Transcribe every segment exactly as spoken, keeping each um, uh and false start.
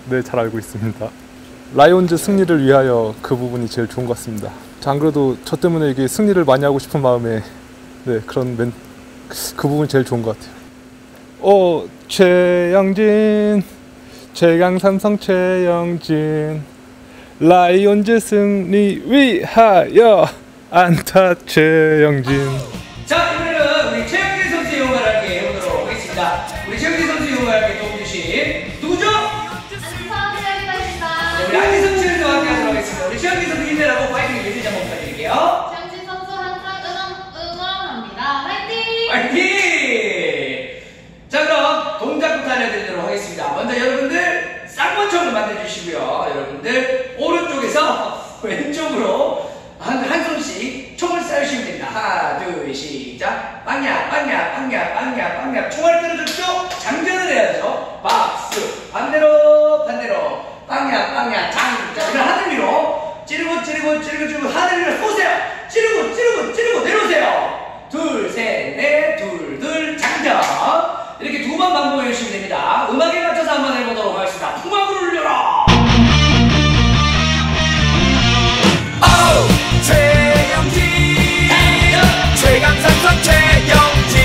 네, 잘 알고 있습니다. 라이온즈 승리를 위하여 그 부분이 제일 좋은 것 같습니다. 안 그래도 저 때문에 이게 승리를 많이 하고 싶은 마음에 네, 그런 멘, 그 부분이 제일 좋은 것 같아요. 어, 최영진, 최강 삼성 최영진, 라이온즈 승리 위하여 안타 최영진. 자, 이번에는 우리 최영진 선수의 응원을 함께 해보도록 하겠습니다. 우리 최영진 선수의 응원을 함께 도와주신 누구죠? 우리 안지성 씨를 함께 하도록 하겠습니다. 우리 최영진 선수 힘내라고 파이팅 메시지 한번 부탁드릴게요. 최영진 선수 항상 응원, 응원합니다. 화이팅! 화이팅! 자, 그럼 동작부터 알려드리도록 하겠습니다. 먼저 여러분들 쌍권총을 만들어주시고요. 여러분들 오른쪽에서 왼쪽으로 한, 한 손씩 총을 쏴주시면 됩니다. 하나, 둘, 시작. 빵야, 빵야, 빵야, 빵야, 빵야. 총알을 끌어줬죠? 장전을 해야죠. 박수. 반대로, 반대로. 빵야, 빵야, 장. 자, 그럼 하늘 위로. 찌르고, 찌르고, 찌르고, 찌르고, 하늘 위로 쏘세요. 찌르고, 찌르고, 찌르고, 내려오세요. 둘, 셋, 넷, 둘, 둘, 장전. 이렇게 두 번 반복해 주시면 됩니다. 음악에 맞춰서 한번 해보도록 하겠습니다. 풍악을 울려라! 최영진 최강 삼성 최영진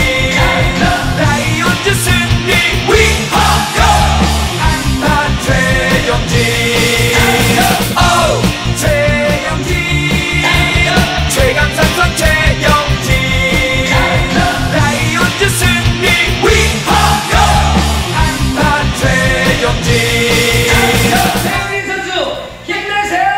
라이온즈 승리 위하여 안타 최영진 오 최영진 최강 삼성 최영진 라이온즈 승리 위하여 안타 최영진. 최영진 선수 힘내세요!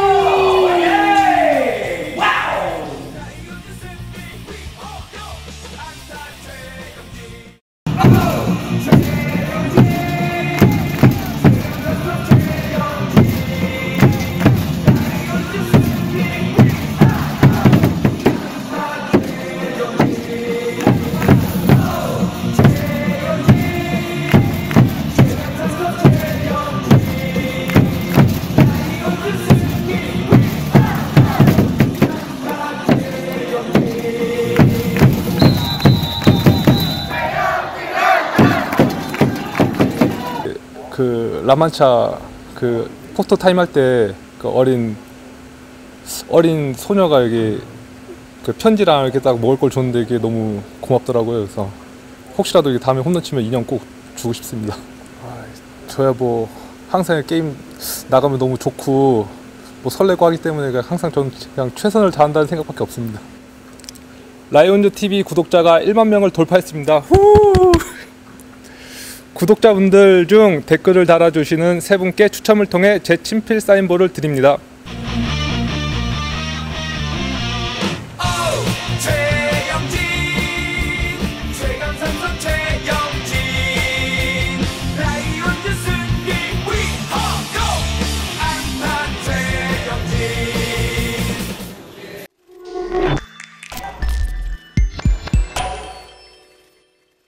그 라만차 그 포토 타임 할 때 그 어린 어린 소녀가 여기 그 편지랑 이렇게 딱 먹을 걸 줬는데 이게 너무 고맙더라고요. 그래서 혹시라도 이게 다음에 홈런 치면 인형 꼭 주고 싶습니다. 아, 저야 뭐 항상 게임 나가면 너무 좋고 뭐 설레고 하기 때문에 항상 저는 그냥 최선을 다한다는 생각밖에 없습니다. 라이온즈 티비 구독자가 일만 명을 돌파했습니다. 후! 구독자분들 중 댓글을 달아주시는 세 분께 추첨을 통해 제 친필 사인볼을 드립니다.